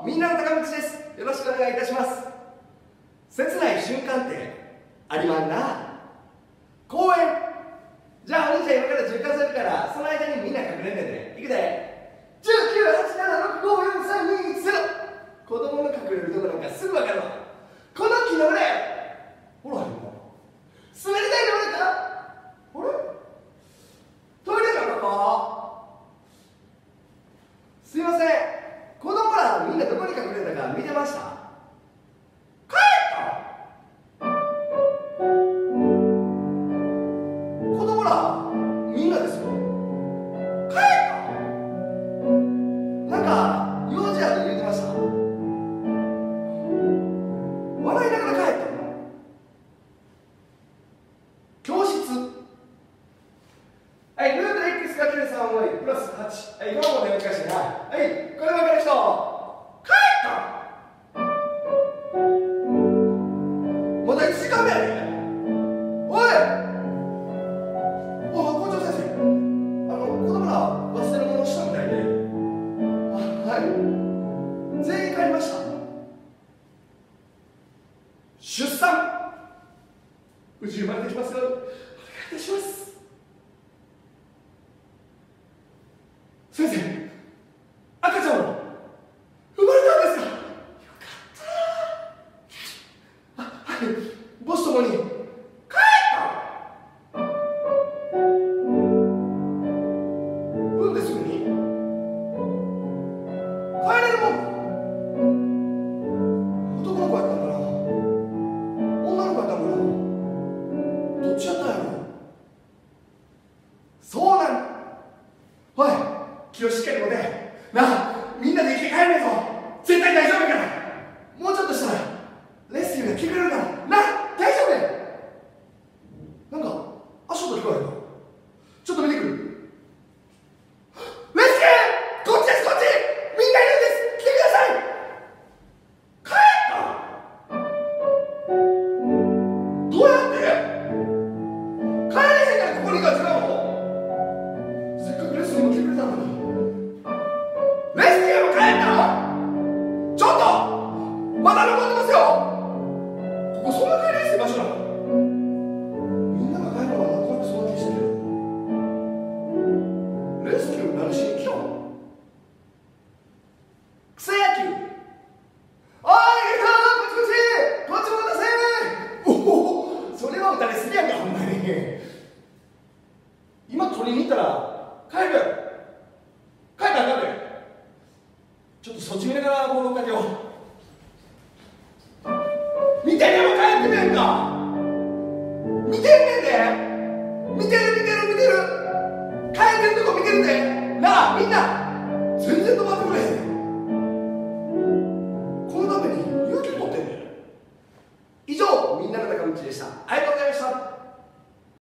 みんなの高道です。よろしくお願いいたします。切ない瞬間ってありまんな。公園。じゃあお兄ちゃん今から10回するから、その間にみんな隠れんねんで。いくで。1987654320。子供の隠れるとこなんかすぐ分かるわ。この木の裏や。ほら今滑り台の裏か。あれトイレなのか。すいません、子供らみんなどこに隠れたか見てました？帰った子供らみんなですよ。帰ったなんか用事ある言ってました。笑いながら帰ったの。教室。はい、ルート x かける3割プラス8。はい、今もね難しいな。はい、これ分かる人帰った。まだ1時間目やで。おい校長先生、子供ら忘れ物したみたいで。はい、全員帰りました。出産無事生まれてきますよ。お願いいたします。先生、赤ちゃんも生まれたんですか。よかった。はい、母子ともに帰った。産んですぐに帰れるもん。男の子やったんかな、女の子やったんかな、どっちやったんやろ。そうなん。おい、気をしっかり持てなあ。みんなで生きて帰れぞ。絶対大丈夫やから。もうちょっとしたらレスキューが来てくれるからな。大丈夫や。なんか足音聞こえるの。ちょっと見てくる。レスキューこっちです、こっち。みんないるんです。来てください。帰ったどうやって帰れへんからここに行か違うの。せっかくレスキューも来てくれたのに。レスキューも帰ったの？ちょっとまだ残ってますよ。ここそんな帰りやすい場所なの？みんなが帰るのはなんとなくそんな気してる。レスキュー何しに来たの？草野球。おい、こっちこっちも出せ。おお、それは打たれすぎやんかほんまに。今取りに行ったら帰るやろ。帰ったらあかんで。ちょっとそっち見ながらボールをかけよう。見てでも帰ってみるか。見てんねんで。見てる。帰ってるとこ見てるで。なあみんな全然止まってくれへん。このために勇気持ってんねん。以上、みんなの高道でした。ありがとうございました。